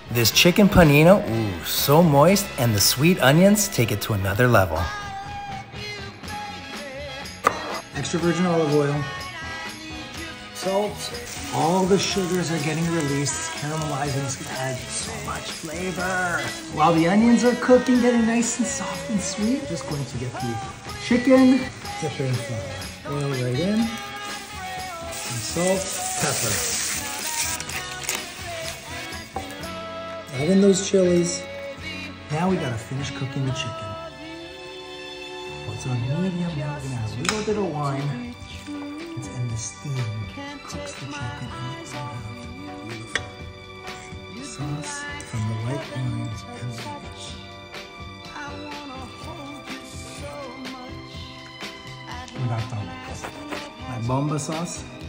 This chicken panino, ooh, so moist, and the sweet onions take it to another level. Extra virgin olive oil, salt. All the sugars are getting released. It's caramelizing. It's gonna add so much flavor. While the onions are cooking, getting nice and soft and sweet, just going to get the chicken, dip it in flour. Oil right in, and salt, pepper. Add in those chilies. Now we gotta finish cooking the chicken. It's on medium, now we're gonna add a little bit of wine. And the steam cooks the chicken and it's beautiful. Sauce from the white wines and the fish. We're not done with this. My bomba sauce.